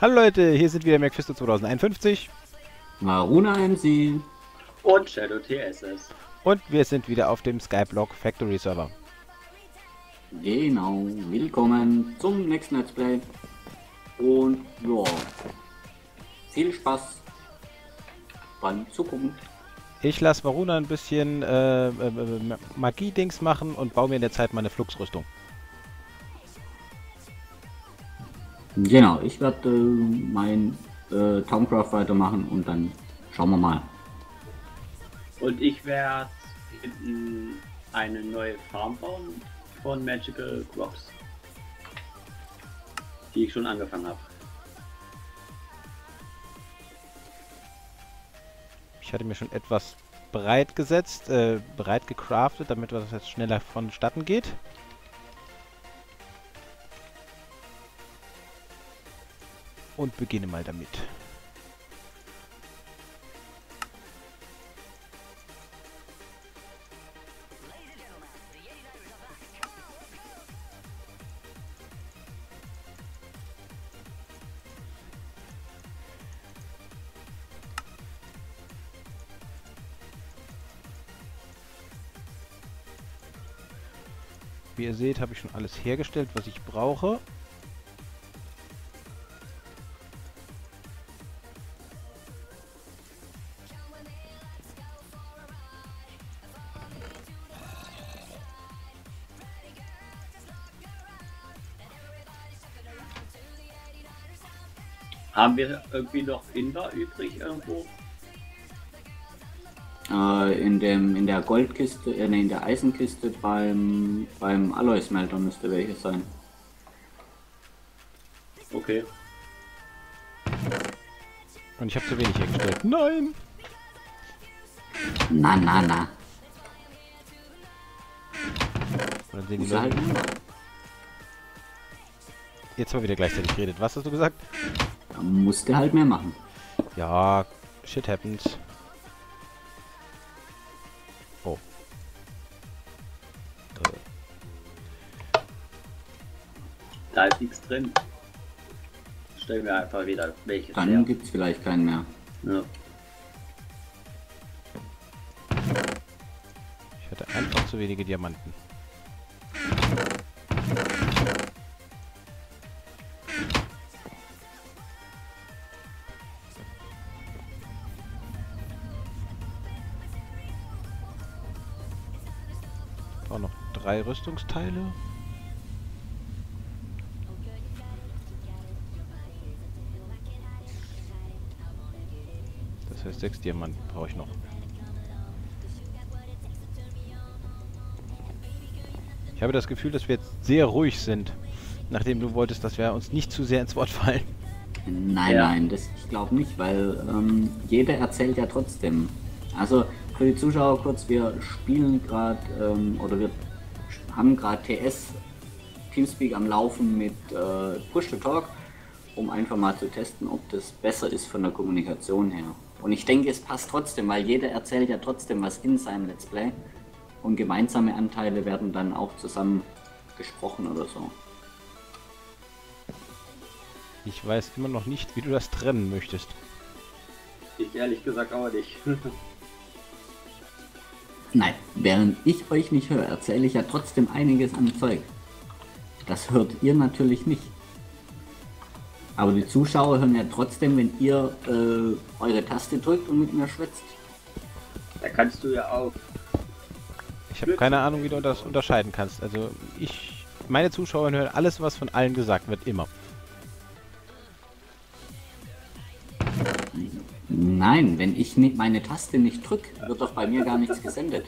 Hallo Leute, hier sind wieder Mephisto 2051 Maruna MC. Und Shadow TSS. und wir sind wieder auf dem Skyblock Factory Server. Genau, willkommen zum nächsten Let's Play. Und ja, viel Spaß beim Zugucken. Ich lasse Varuna ein bisschen Magie-Dings machen und baue mir in der Zeit meine Fluxrüstung. Genau, ich werde mein Towncraft weitermachen und dann schauen wir mal. Und ich werde hinten eine neue Farm bauen von Magical Crops. Die ich schon angefangen habe. Ich hatte mir schon etwas breit gesetzt, breit gecraftet, damit das jetzt schneller vonstatten geht. Und beginne mal damit. Wie ihr seht, habe ich schon alles hergestellt, was ich brauche. Haben wir irgendwie noch Invar übrig irgendwo? In der Goldkiste, in der Eisenkiste beim Alloy-Smelter müsste welche sein. Okay. Und ich habe zu wenig hergestellt. Nein! Na. Und dann sehen die Muss halt Leute... Jetzt mal wieder gleichzeitig geredet. Was hast du gesagt? musste halt mehr machen. Ja, shit happens. Oh. Da ist nichts drin. Stellen wir einfach wieder welches Dann her. gibt es vielleicht keinen mehr. Ja. Ich hatte einfach zu wenige Diamanten. Auch noch 3 Rüstungsteile. Das heißt 6 Diamanten brauche ich noch. Ich habe das Gefühl, dass wir jetzt sehr ruhig sind, nachdem du wolltest, dass wir uns nicht zu sehr ins Wort fallen. Nein, ich glaube nicht, weil jeder erzählt ja trotzdem. Also für die Zuschauer kurz, wir spielen gerade oder wir haben gerade TS Teamspeak am Laufen mit Push to Talk, um einfach mal zu testen, ob das besser ist von der Kommunikation her. Und ich denke, es passt trotzdem, weil jeder erzählt ja trotzdem was in seinem Let's Play und gemeinsame Anteile werden dann auch zusammen gesprochen oder so. Ich weiß immer noch nicht, wie du das trennen möchtest. Ich ehrlich gesagt auch nicht. Nein, während ich euch nicht höre, erzähle ich ja trotzdem einiges an Zeug. Das hört ihr natürlich nicht. Aber die Zuschauer hören ja trotzdem, wenn ihr eure Taste drückt und mit mir schwätzt. Da kannst du ja auch. Ich habe keine Ahnung, wie du das unterscheiden kannst. Also meine Zuschauer hören alles, was von allen gesagt wird, immer. Nein, wenn ich nicht meine Taste nicht drücke, wird doch bei mir gar nichts gesendet.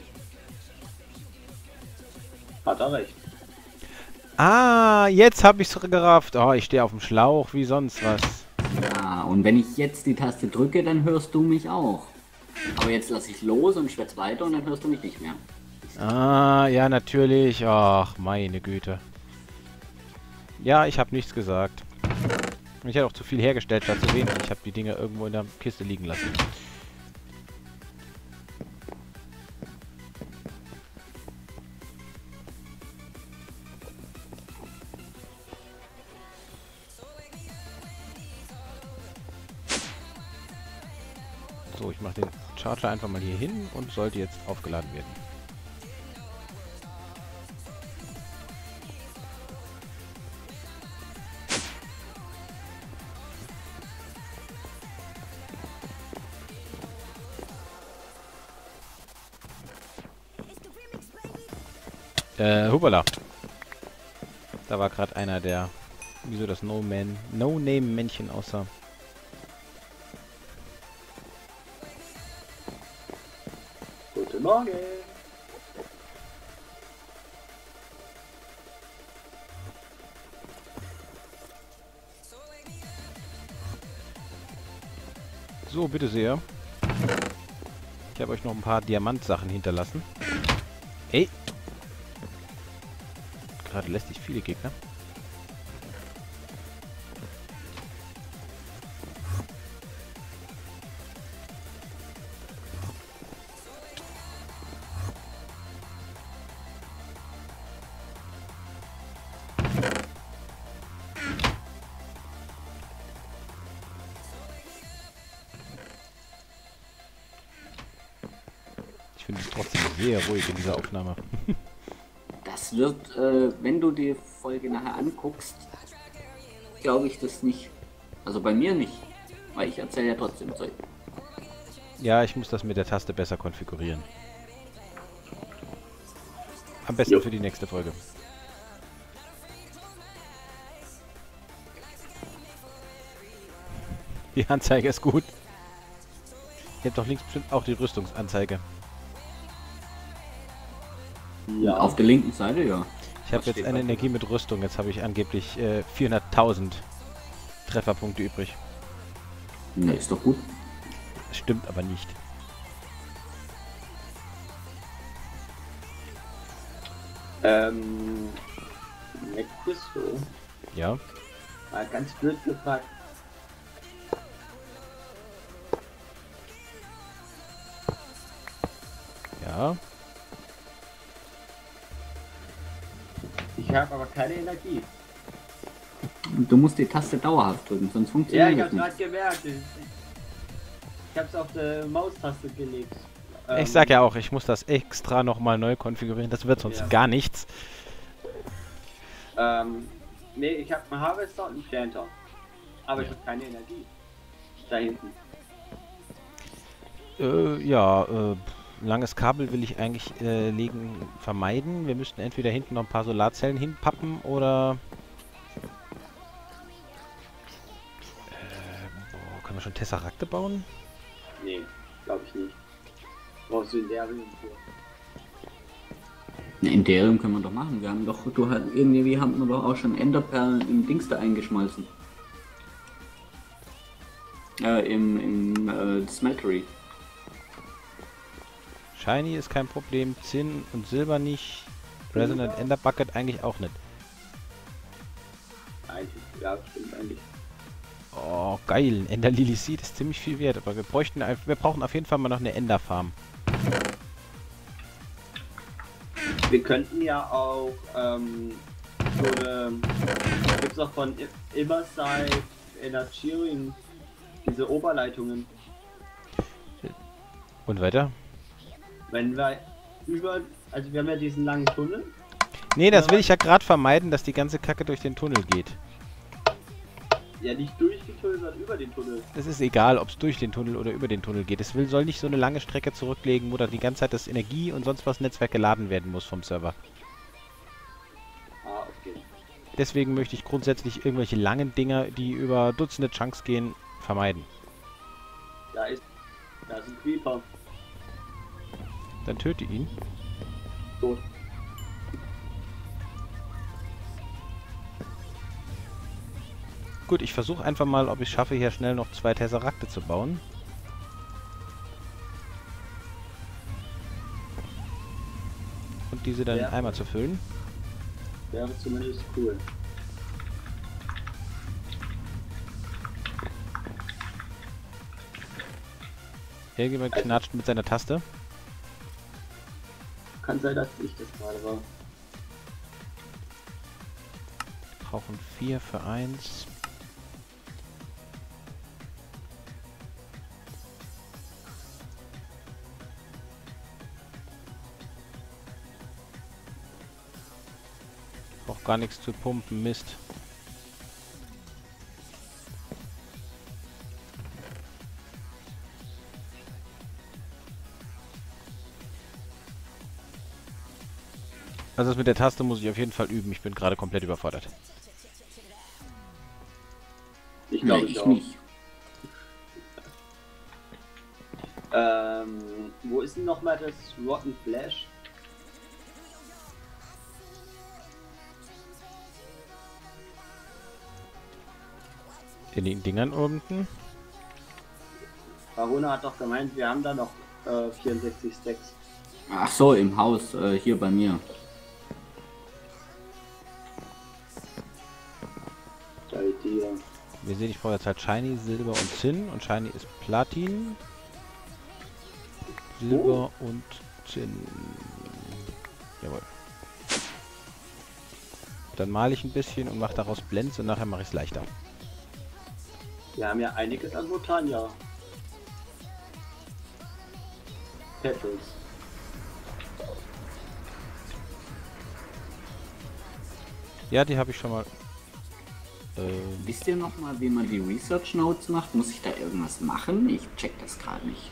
Hat er recht. Ah, jetzt habe ich es gerafft. Oh, ich stehe auf dem Schlauch, wie sonst was. Ja, und wenn ich jetzt die Taste drücke, dann hörst du mich auch. Aber jetzt lasse ich los und schwätze weiter und dann hörst du mich nicht mehr. Ah, ja, natürlich. Ach, meine Güte. Ja, ich habe nichts gesagt. Ich hätte auch zu viel hergestellt statt zu wenig. Ich habe die Dinge irgendwo in der Kiste liegen lassen. So, ich mache den Charger einfach mal hier hin und sollte jetzt aufgeladen werden. Hoppala. Da war gerade einer, der wieso das No-Name-Männchen aussah. Guten Morgen. So, bitte sehr. Ich habe euch noch ein paar Diamantsachen hinterlassen. Ey! Gerade lästig viele Gegner. Ich finde es trotzdem sehr ruhig in dieser Aufnahme. Das wird, wenn du die Folge nachher anguckst, glaube ich das nicht. Also bei mir nicht. Weil ich erzähle ja trotzdem Zeug. Ja, ich muss das mit der Taste besser konfigurieren. Am besten für die nächste Folge. Die Anzeige ist gut. Ihr habt doch links bestimmt auch die Rüstungsanzeige. Ja. Auf der linken Seite, ja. Ich habe jetzt eine Energie mit Rüstung. Jetzt habe ich angeblich 400.000 Trefferpunkte übrig. Ne, ist doch gut. Das stimmt aber nicht. Nequisto. Ja. Mal ganz blöd gefragt. Ja. Ich habe aber keine Energie. Du musst die Taste dauerhaft drücken, sonst Ja, funktioniert ich das habe nicht. gerade gemerkt. Ich habe es auf der Maustaste gelegt. Ich sag ja auch, ich muss das extra nochmal neu konfigurieren. Das wird sonst gar nichts. Nee, ich habe einen Harvester und einen Planter. Aber ich Ja. habe keine Energie. Da hinten. Langes Kabel will ich eigentlich vermeiden. Wir müssten entweder hinten noch ein paar Solarzellen hinpappen oder... können wir schon Tesserakte bauen? Nee, glaube ich nicht. Brauchst du in der Richtung für. Ne, in Derium können wir doch machen. Wir haben doch, irgendwie haben wir doch auch schon Enderperlen im Dings da eingeschmolzen. Im Smeltery. Shiny ist kein Problem, Zinn und Silber nicht. Resonant Ender Bucket eigentlich auch nicht. Eigentlich, ja, stimmt eigentlich. Oh, geil. Ein Ender Lily Seed ist ziemlich viel wert, aber wir brauchen auf jeden Fall mal noch eine Ender Farm. Wir könnten ja auch, gibt's auch von Immerside Energiering diese Oberleitungen. Und weiter? Wenn wir also wir haben ja diesen langen Tunnel. Nee, das will ich ja gerade vermeiden, dass die ganze Kacke durch den Tunnel geht. Ja, nicht durch den Tunnel, sondern über den Tunnel. Es ist egal, ob es durch den Tunnel oder über den Tunnel geht. Soll nicht so eine lange Strecke zurücklegen, wo dann die ganze Zeit das Energie und sonst was Netzwerk geladen werden muss vom Server. Ah, okay. Deswegen möchte ich grundsätzlich irgendwelche langen Dinger, die über Dutzende Chunks gehen, vermeiden. Da ist ein Creeper. Dann töte ihn. Tot. Gut, ich versuche einfach mal, ob ich schaffe, hier schnell noch 2 Tesserakte zu bauen. Und diese dann in Eimer zu füllen. Wäre zumindest cool. Irgendjemand knatscht mit seiner Taste. Kann sein, dass ich das gerade war. Brauchen 4 für 1. Braucht gar nichts zu pumpen, Mist. Also das mit der Taste muss ich auf jeden Fall üben. Ich bin gerade komplett überfordert. Ich glaube, Nee, ich ich auch. nicht. Wo ist denn nochmal das Rotten Flash? In den Dingern unten. Varuna hat doch gemeint, wir haben da noch 64 Stacks. Ach so, im Haus, hier bei mir. Bei dir. Wir sehen, ich brauche jetzt halt Shiny, Silber und Zinn. Und Shiny ist Platin. Silber und Zinn. Jawohl. Dann male ich ein bisschen und mache daraus Blends und nachher mache ich es leichter. Wir haben ja einiges an Botania. Petals. Ja, die habe ich schon mal. Wisst ihr noch mal, wie man die Research Notes macht? Muss ich da irgendwas machen? Ich check das gerade nicht.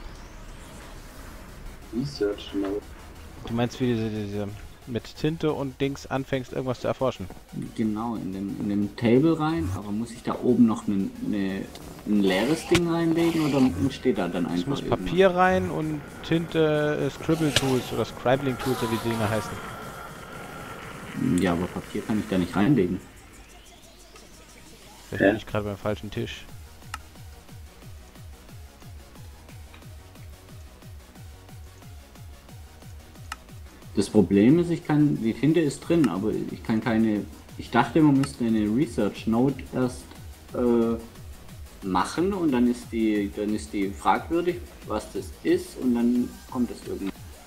Research Note. Du meinst, wie diese mit Tinte und Dings anfängst, irgendwas zu erforschen? Genau, in dem Table rein, aber muss ich da oben noch ein leeres Ding reinlegen oder entsteht da dann Es einfach muss irgendwas? Papier rein und Tinte, Scribble Tools oder Scribbling Tools, oder wie die Dinger heißen. Ja, aber Papier kann ich da nicht reinlegen. Vielleicht bin ich gerade beim falschen Tisch. Das Problem ist, die Tinte ist drin, aber ich kann keine, ich dachte, man müsste eine Research Note erst machen und dann ist die fragwürdig, was das ist und dann kommt es irgendwie.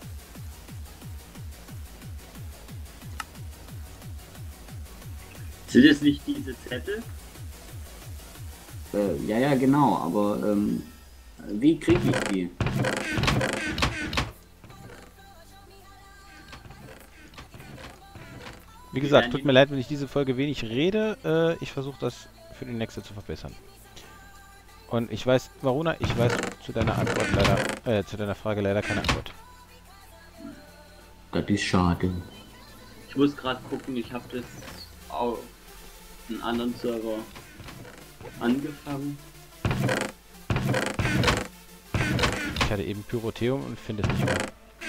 Sind es nicht diese Zettel? Ja, genau, aber wie kriege ich die? Wie gesagt, tut mir leid, wenn ich diese Folge wenig rede. Ich versuche das für die nächste zu verbessern. Und ich weiß, Varuna, ich weiß zu deiner Antwort leider, zu deiner Frage leider keine Antwort. Das ist schade. Ich muss gerade gucken, ich habe das auf einen anderen Server angefangen. Ich hatte eben Pyrotheum und finde es nicht mehr.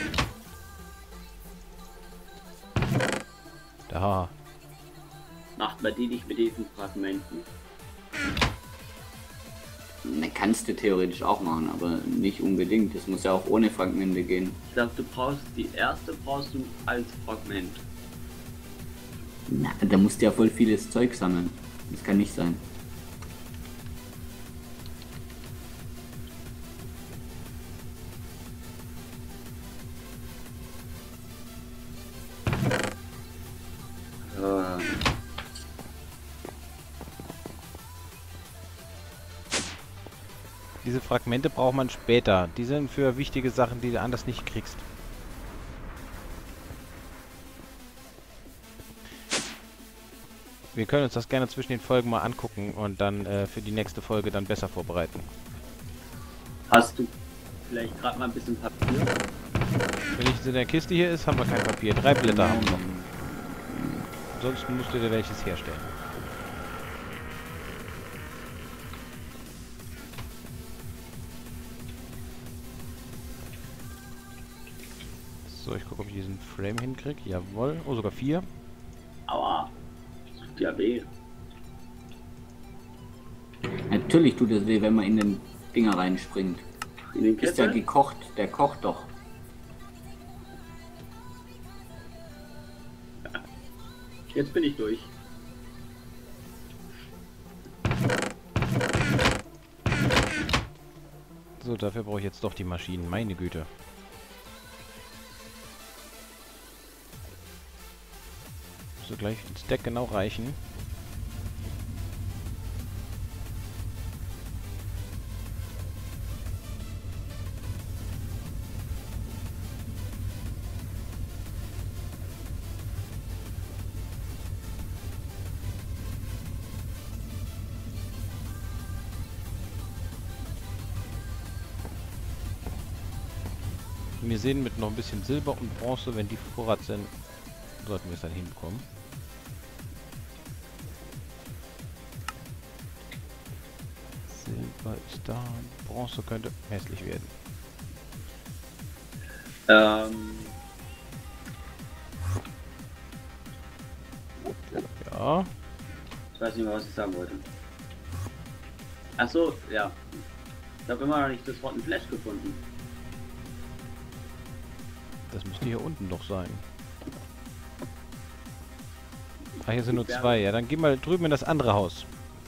Da. Macht man die nicht mit diesen Fragmenten? Ne, kannst du theoretisch auch machen, aber nicht unbedingt. Das muss ja auch ohne Fragmente gehen. Ich glaube, du brauchst die erste brauchst du als Fragment. Na, da musst du ja voll vieles Zeug sammeln. Das kann nicht sein. Diese Fragmente braucht man später. Die sind für wichtige Sachen, die du anders nicht kriegst. Wir können uns das gerne zwischen den Folgen mal angucken und dann für die nächste Folge dann besser vorbereiten. Hast du vielleicht gerade mal ein bisschen Papier? Wenn nichts in der Kiste hier ist, haben wir kein Papier. 3 Blätter haben wir noch. Ansonsten musst du dir welches herstellen. So, ich gucke, ob ich diesen Frame hinkriege. Jawohl. Oh, sogar 4. Aua. Das tut ja weh. Natürlich tut es weh, wenn man in den Dinger reinspringt. In den Ist ja Kessel? gekocht, der kocht doch. Jetzt bin ich durch. So, dafür brauche ich jetzt doch die Maschinen. Meine Güte. So gleich ins Deck genau reichen. Und wir sehen mit noch ein bisschen Silber und Bronze, wenn die Vorrat sind, sollten wir es dann hinbekommen. Silber ist da, Bronze könnte hässlich werden. Ja. Ich weiß nicht mehr, was ich sagen wollte. Achso, ja. Ich habe immer noch nicht das Rotten Flash gefunden. Das müsste hier unten noch sein. Ah, hier sind nur zwei. Ja, dann geh mal drüben in das andere Haus.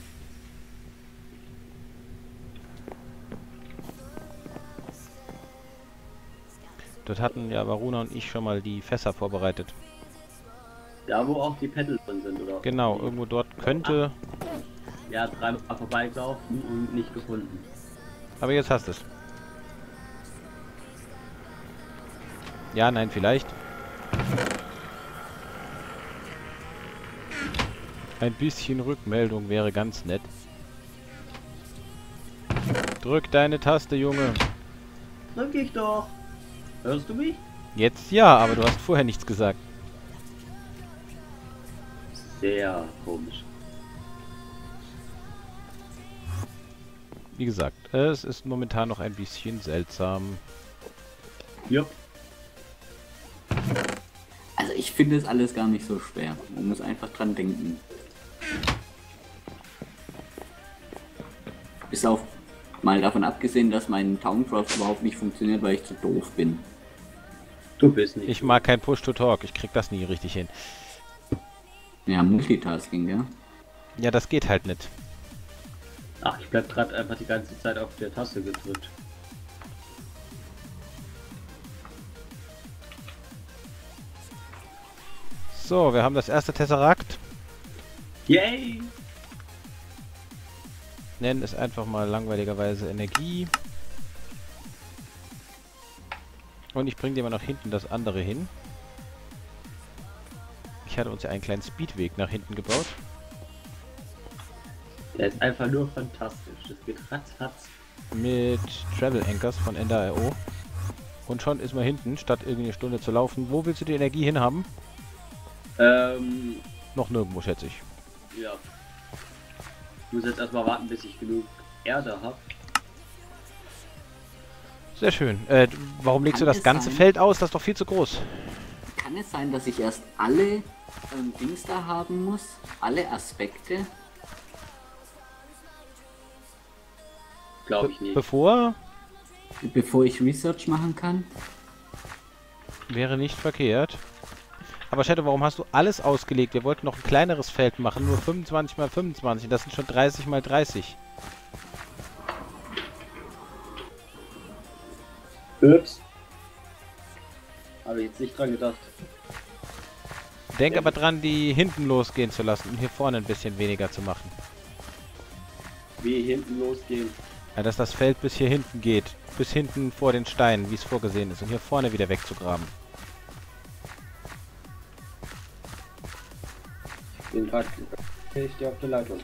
Dort hatten ja Varuna und ich schon mal die Fässer vorbereitet. Da, wo auch die Pedal drin sind, oder? Genau, irgendwo dort könnte... Ja, dreimal vorbeigelaufen und nicht gefunden. Aber jetzt hast du es. Ja, nein, vielleicht. Ein bisschen Rückmeldung wäre ganz nett. Drück deine Taste, Junge. Drück ich doch. Hörst du mich? Jetzt ja, aber du hast vorher nichts gesagt. Sehr komisch. Wie gesagt, es ist momentan noch ein bisschen seltsam. Ja. Also ich finde es alles gar nicht so schwer. Man muss einfach dran denken. Bis auf mal davon abgesehen, dass mein Towncraft überhaupt nicht funktioniert, weil ich zu doof bin. Du bist nicht. Ich mag kein Push-to-Talk, ich krieg das nie richtig hin. Ja, Multitasking, ja. Ja, das geht halt nicht. Ach, ich bleib gerade einfach die ganze Zeit auf der Taste gedrückt. So, wir haben das erste Tesserakt. Yay! Nennen es einfach mal langweiligerweise Energie. Und ich bringe dir mal nach hinten das andere hin. Ich hatte uns ja einen kleinen Speedweg nach hinten gebaut. Der ist einfach nur fantastisch. Das geht ratzfatz. Mit Travel Anchors von Ender.io. Und schon ist man hinten, statt irgendwie eine Stunde zu laufen. Wo willst du die Energie hin haben? Noch nirgendwo, schätze ich. Ja. Ich muss jetzt erstmal warten, bis ich genug Erde habe. Sehr schön. Warum legst du Kann das es ganze sein? Feld aus? Das ist doch viel zu groß. Kann es sein, dass ich erst alle Dings da haben muss? Alle Aspekte? Glaube ich nicht. Bevor Bevor ich Research machen kann? wäre nicht verkehrt. Aber Shadow, warum hast du alles ausgelegt? Wir wollten noch ein kleineres Feld machen, nur 25 mal 25. Das sind schon 30 mal 30. Ups. Habe ich jetzt nicht dran gedacht. Denk aber dran, die hinten losgehen zu lassen, um hier vorne ein bisschen weniger zu machen. Wie hinten losgehen. Ja, dass das Feld bis hier hinten geht. Bis hinten vor den Steinen, wie es vorgesehen ist. Und hier vorne wieder wegzugraben. Den gerade ich dir auf der Leitung.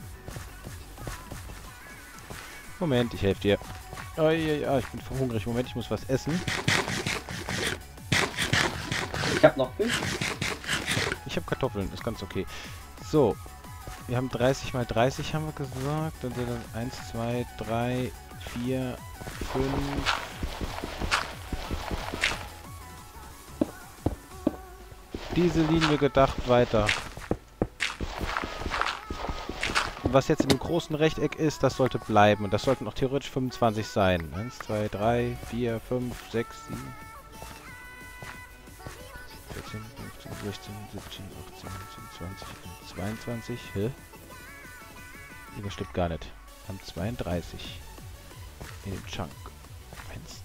Moment, ich helfe dir. Oh, ja, ich bin verhungrig. Moment, ich muss was essen. Ich habe noch Fisch. Ich habe Kartoffeln, ist ganz okay. So, wir haben 30 mal 30 haben wir gesagt. Und dann 1, 2, 3, 4, 5. Diese Linie gedacht weiter. Was jetzt in dem großen Rechteck ist, das sollte bleiben. Und das sollten auch theoretisch 25 sein. 1, 2, 3, 4, 5, 6, 7, 14, 15, 16, 17, 18, 19, 20, 22. Hä? Nee, das stimmt gar nicht. Wir haben 32 in dem Chunk. 1,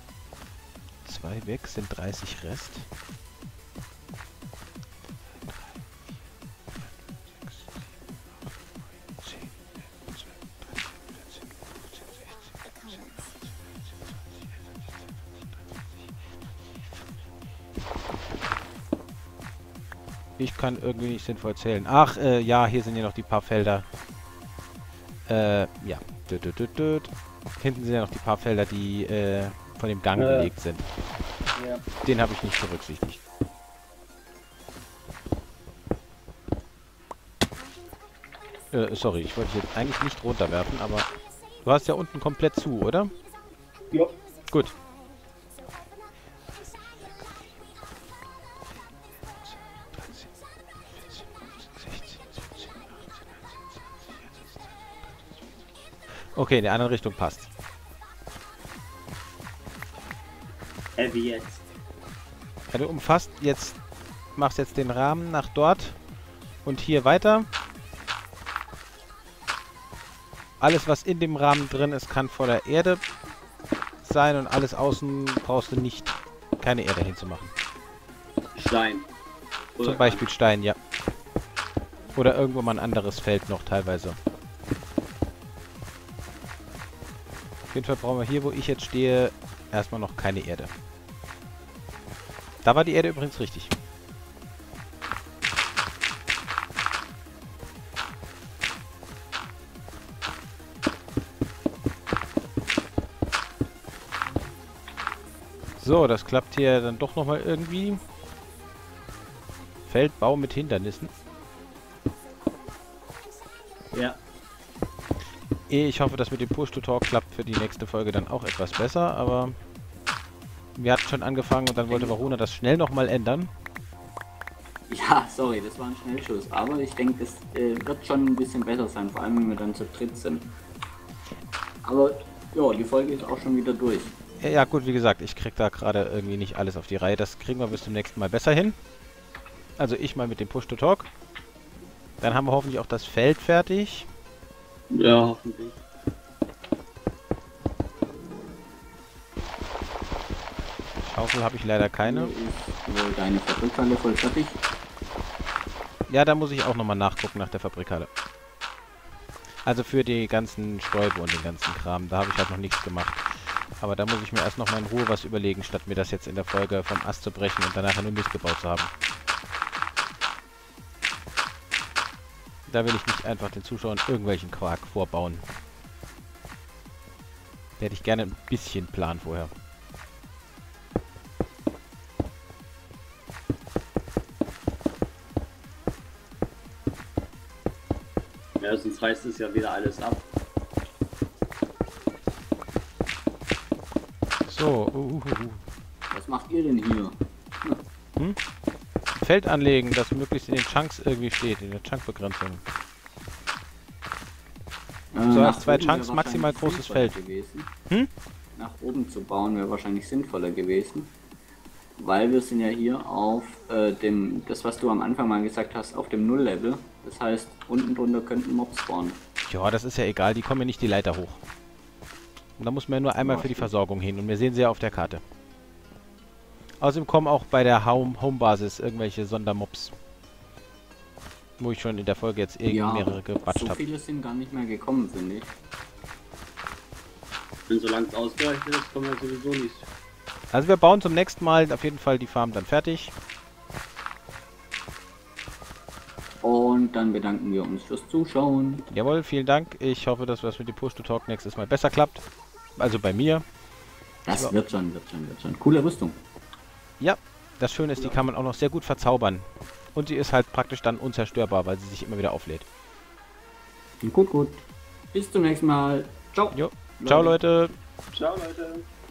2 weg, sind 30 Rest. Ich kann irgendwie nicht sinnvoll zählen. Ach, ja, hier sind ja noch die paar Felder. Ja. Hinten sind ja noch die paar Felder, die von dem Gang belegt sind. Ja. Den habe ich nicht berücksichtigt. Sorry, ich wollte dich jetzt eigentlich nicht runterwerfen, aber du hast ja unten komplett zu, oder? Ja. Gut. Okay, in der anderen Richtung passt. Wie jetzt? Ja, du umfasst jetzt, machst jetzt den Rahmen nach dort und hier weiter. Alles, was in dem Rahmen drin ist, kann voller Erde sein und alles außen brauchst du nicht, keine Erde hinzumachen. Stein. Oder Zum Beispiel Stein, ja. Oder irgendwo mal ein anderes Feld noch teilweise. Auf jeden Fall brauchen wir hier, wo ich jetzt stehe, erstmal noch keine Erde. Da war die Erde übrigens richtig. So, das klappt hier dann doch nochmal irgendwie. Feldbau mit Hindernissen. Ja. Ich hoffe, dass mit dem Push-to-Talk klappt für die nächste Folge dann auch etwas besser, aber wir hatten schon angefangen und dann wollte Varuna das schnell nochmal ändern. Ja, sorry, das war ein Schnellschuss. Aber ich denke, das wird schon ein bisschen besser sein, vor allem wenn wir dann zu dritt sind. Aber ja, die Folge ist auch schon wieder durch. Ja gut, wie gesagt, ich krieg da gerade irgendwie nicht alles auf die Reihe. Das kriegen wir bis zum nächsten Mal besser hin. Also ich mal mit dem Push-to-Talk. Dann haben wir hoffentlich auch das Feld fertig. Ja, hoffentlich. Schaufel habe ich leider keine. Hier ist wohl deine Fabrikhalle voll fertig. Ja, da muss ich auch nochmal nachgucken nach der Fabrikhalle. Also für die ganzen Stäube und den ganzen Kram. Da habe ich halt noch nichts gemacht. Aber da muss ich mir erst nochmal in Ruhe was überlegen, statt mir das jetzt in der Folge vom Ast zu brechen und danach nur Mist gebaut zu haben. Da will ich nicht einfach den Zuschauern irgendwelchen Quark vorbauen. Da hätte ich gerne ein bisschen Plan vorher. Ja, sonst reißt es ja wieder alles ab. So, Was macht ihr denn hier? Feld anlegen, das möglichst in den Chunks irgendwie steht, in der Chunkbegrenzung. So hast 2 Chunks, maximal großes Feld. Gewesen. Hm? Nach oben zu bauen wäre wahrscheinlich sinnvoller gewesen. Weil wir sind ja hier auf das was du am Anfang mal gesagt hast, auf dem Null-Level. Das heißt, unten drunter könnten Mobs spawnen. Ja, das ist ja egal, die kommen ja nicht die Leiter hoch. Und da muss man ja nur einmal für die Versorgung hin und wir sehen sie ja auf der Karte. Außerdem kommen auch bei der Homebasis irgendwelche Sondermobs. Wo ich schon in der Folge jetzt mehrere gebatscht so habe. viele sind gar nicht mehr gekommen, finde ich. Und solange es ausgerechnet ist, kommen wir sowieso nicht. Also wir bauen zum nächsten Mal auf jeden Fall die Farm dann fertig. Und dann bedanken wir uns fürs Zuschauen. Jawohl, vielen Dank. Ich hoffe, dass das mit dem Push-to-Talk nächstes Mal besser klappt. Also bei mir. Das wird schon. Coole Rüstung. Ja, das Schöne ist, die kann man auch noch sehr gut verzaubern. Und sie ist halt praktisch dann unzerstörbar, weil sie sich immer wieder auflädt. Gut. Bis zum nächsten Mal. Ciao. Jo. Ciao, Leute. Ciao, Leute.